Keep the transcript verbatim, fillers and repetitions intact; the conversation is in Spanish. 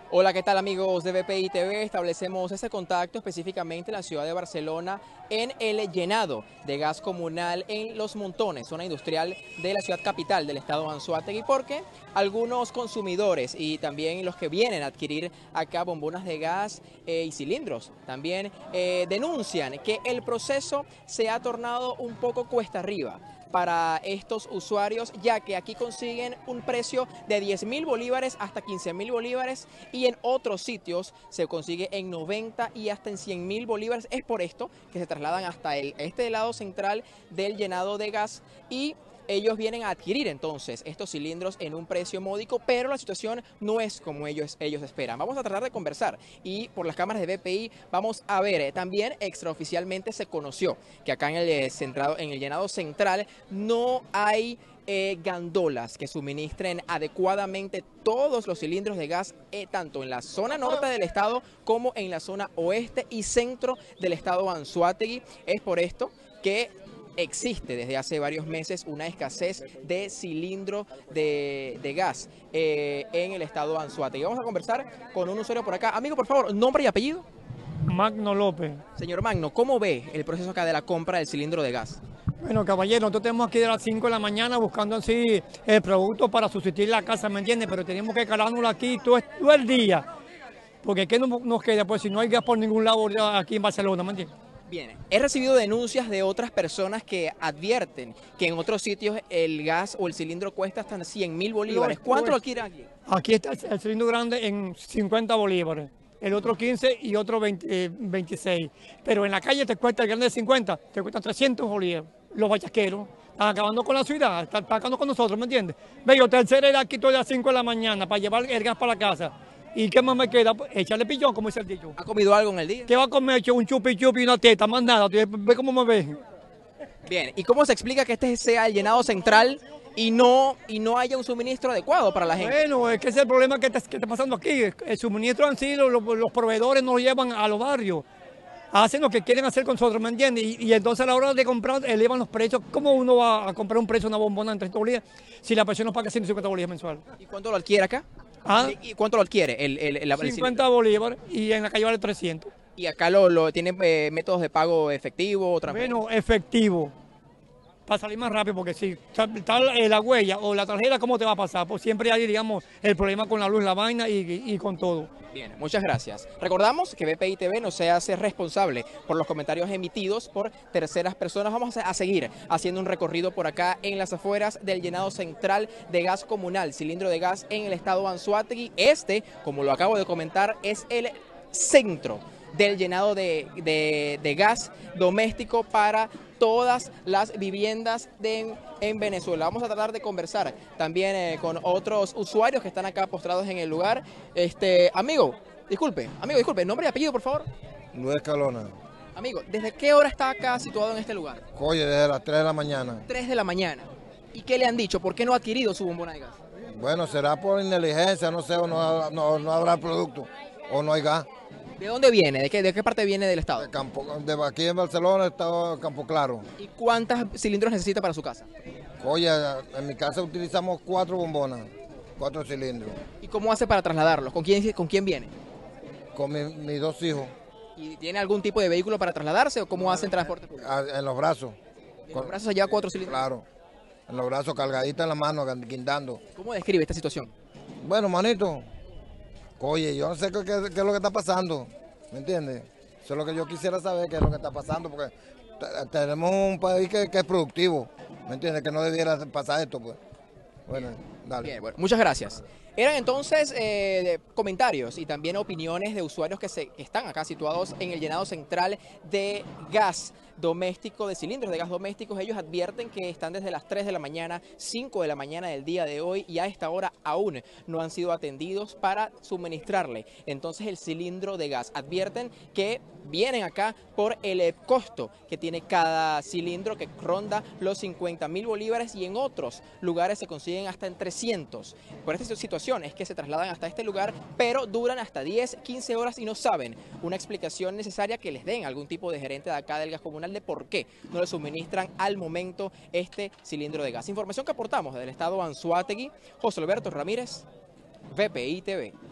Hola, ¿qué tal amigos de B P I T V? Establecemos ese contacto específicamente en la ciudad de Barcelona en el llenado de gas comunal en Los Montones, zona industrial de la ciudad capital del estado Anzoátegui, porque algunos consumidores y también los que vienen a adquirir acá bombonas de gas eh, y cilindros también eh, denuncian que el proceso se ha tornado un poco cuesta arriba para estos usuarios, ya que aquí consiguen un precio de diez mil bolívares hasta quince mil bolívares y en otros sitios se consigue en noventa y hasta en cien mil bolívares. Es por esto que se trasladan hasta el, este lado central del llenado de gas y ellos vienen a adquirir entonces estos cilindros en un precio módico, pero la situación no es como ellos, ellos esperan. Vamos a tratar de conversar y por las cámaras de B P I vamos a ver, eh, también extraoficialmente se conoció que acá en el, centrado, en el llenado central no hay eh, gandolas que suministren adecuadamente todos los cilindros de gas, eh, tanto en la zona norte del estado como en la zona oeste y centro del estado Anzoátegui. Es por esto que existe desde hace varios meses una escasez de cilindro de, de gas eh, en el estado Anzoátegui. Vamos a conversar con un usuario por acá. Amigo, por favor, nombre y apellido. Magno López. Señor Magno, ¿cómo ve el proceso acá de la compra del cilindro de gas? Bueno, caballero, nosotros tenemos que ir a las cinco de la mañana buscando así el producto para sustituir la casa, ¿me entiendes? Pero tenemos que calárnoslo aquí todo, todo el día. Porque ¿qué nos, nos queda? Pues si no hay gas por ningún lado aquí en Barcelona, ¿me entiendes? Bien, he recibido denuncias de otras personas que advierten que en otros sitios el gas o el cilindro cuesta hasta cien mil bolívares. ¿Cuánto lo adquieren aquí? Aquí está el, el cilindro grande en cincuenta bolívares, el otro quince y otro veinte, eh, veintiséis. Pero en la calle te cuesta el grande de cincuenta, te cuesta trescientos bolívares. Los bachasqueros están acabando con la ciudad, están acabando con nosotros, ¿me entiendes? Ve, yo tercera era aquí todas las cinco de la mañana para llevar el gas para la casa. ¿Y qué más me queda? Pues echarle pillón, como dice el dicho. ¿Ha comido algo en el día? ¿Qué va a comer? Un chupi chupi y una teta, más nada. Ve cómo me ve. Bien, ¿y cómo se explica que este sea el llenado central y no, y no haya un suministro adecuado para la gente? Bueno, es que ese es el problema que está, que está pasando aquí. El suministro en sí, los, los proveedores nos llevan a los barrios. Hacen lo que quieren hacer con nosotros, ¿me entiendes? Y, y entonces a la hora de comprar elevan los precios. ¿Cómo uno va a comprar un precio de una bombona en treinta bolívares si la persona paga ciento cincuenta bolívares mensual? ¿Y cuánto lo adquiere acá? ¿Ah? ¿Y cuánto lo adquiere? El, el, el, el cincuenta bolívares y en la calle vale trescientos. ¿Y acá lo, lo tiene eh, métodos de pago efectivo? Bueno, efectivo. Para salir más rápido, porque si está la huella o la tarjeta, ¿cómo te va a pasar? Pues siempre hay, digamos, el problema con la luz, la vaina y, y, y con todo. Bien, muchas gracias. Recordamos que B P I T V no se hace responsable por los comentarios emitidos por terceras personas. Vamos a seguir haciendo un recorrido por acá en las afueras del llenado central de gas comunal, cilindro de gas en el estado Anzoátegui. Este, como lo acabo de comentar, es el centro del llenado de, de, de gas doméstico para todas las viviendas de, en Venezuela. Vamos a tratar de conversar también eh, con otros usuarios que están acá postrados en el lugar. Este, amigo, disculpe, amigo, disculpe, nombre y apellido, por favor. Luis Escalona. Amigo, ¿desde qué hora está acá situado en este lugar? Oye, desde las tres de la mañana. tres de la mañana. ¿Y qué le han dicho? ¿Por qué no ha adquirido su bombona de gas? Bueno, será por inteligencia, no sé, o no, no, no habrá producto, o no hay gas. ¿De dónde viene? ¿De qué, de qué parte viene del estado? De Campo, de aquí en Barcelona, estado Campo Claro. ¿Y cuántos cilindros necesita para su casa? Oye, en mi casa utilizamos cuatro bombonas, cuatro cilindros. ¿Y cómo hace para trasladarlos? ¿Con quién, con quién viene? Con mi, mis dos hijos. ¿Y tiene algún tipo de vehículo para trasladarse o cómo hacen transporte público? En los brazos. ¿En los brazos se lleva cuatro cilindros? Claro, en los brazos, cargaditas en la mano, guindando. ¿Cómo describe esta situación? Bueno, manito, oye, yo no sé qué, qué, qué es lo que está pasando, ¿me entiendes? Eso es lo que yo quisiera saber, qué es lo que está pasando, porque tenemos un país que, que es productivo, ¿me entiendes? Que no debiera pasar esto, pues. Bueno, dale. Bien, bueno, muchas gracias. Eran entonces eh, comentarios y también opiniones de usuarios que, se, que están acá situados en el llenado central de gas doméstico, de cilindros de gas domésticos. Ellos advierten que están desde las tres de la mañana, cinco de la mañana del día de hoy y a esta hora aún no han sido atendidos para suministrarle entonces el cilindro de gas. Advierten que vienen acá por el costo que tiene cada cilindro, que ronda los cincuenta mil bolívares y en otros lugares se consiguen hasta en trescientos. Por esta situación es que se trasladan hasta este lugar, pero duran hasta diez, quince horas y no saben una explicación necesaria que les den algún tipo de gerente de acá del gas comunal de por qué no le suministran al momento este cilindro de gas. Información que aportamos desde el estado Anzoátegui. José Alberto Ramírez, B P I T V.